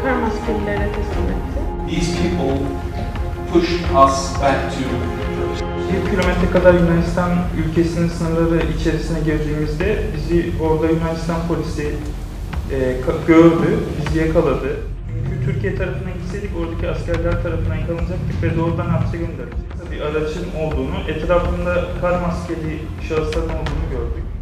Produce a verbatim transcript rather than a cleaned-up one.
kar maskelilere teslim etti. These people pushed us back to Turkey. Bir kilometre kadar Yunanistan ülkesinin sınırları içerisine girdiğimizde bizi orada Yunanistan polisi e, gördü, bizi yakaladı. Çünkü Türkiye tarafına gitseydik oradaki askerler tarafından yakalanacaktık ve doğrudan hapse gönderilecektik. Bir aracın olduğunu, etrafında kar maskeli şahısların olduğunu gördük.